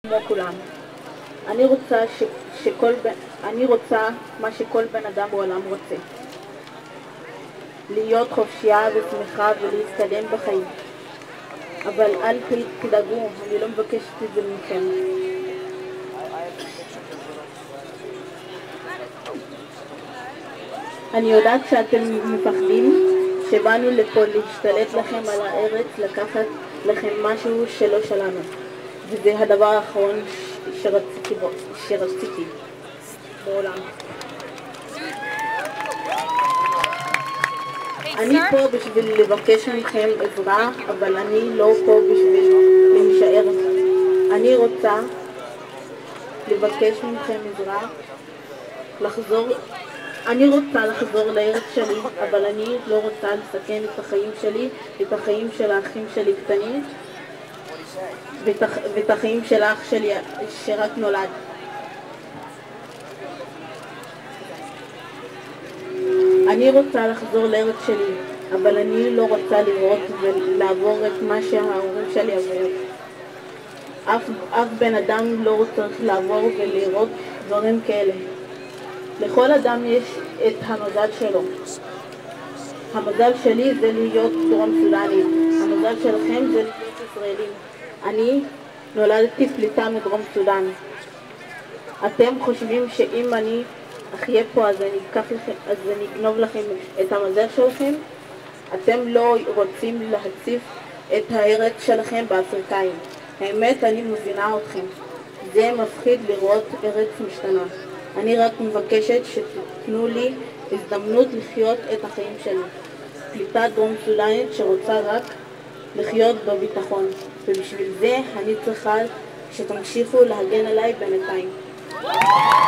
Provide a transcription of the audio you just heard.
כמו כולם. אני רוצה מה שכל בן אדם בעולם רוצה. להיות חופשייה ושמחה ולהתקדם בחיים. אבל אל תדאגו, אני לא מבקשת את זה מכם. אני יודעת שאתם מפחדים שבאנו לפה להשתלט לכם על הארץ, לקחת לכם משהו שלא שלנו. וזה הדבר האחרון שרציתי בעולם. אני פה בשביל לבקש מכם עזרה, אבל אני לא פה בשביל להישאר. אני רוצה לבקש מכם עזרה, אני רוצה לחזור לארץ שלי, אבל אני לא רוצה לסכן את החיים שלי, את החיים של האחים שלי קטנים, ואת החיים של האח שלי שרק נולד. אני רוצה לחזור לארץ שלי, אבל אני לא רוצה לראות ולעבור את מה שההורים שלי עברו. אף בן אדם לא צריך לעבור ולראות דברים כאלה. לכל אדם יש את המזל שלו. המזל שלי זה להיות דרום סודנית. המזל שלכם זה להיות ישראלים. אני נולדתי פליטה מדרום סודן. אתם חושבים שאם אני אחיה פה אז אני אגנוב לכם את המזל שלכם? אתם לא רוצים להציף את הארץ שלכם באפריקאים. האמת, אני מבינה אתכם. זה מפחיד לראות ארץ משתנה. אני רק מבקשת שתתנו לי הזדמנות לחיות את החיים שלי. פליטה דרום סודנית שרוצה רק לחיות בביטחון. ובשביל זה אני צריכה שתמשיכו להגן עליי בינתיים.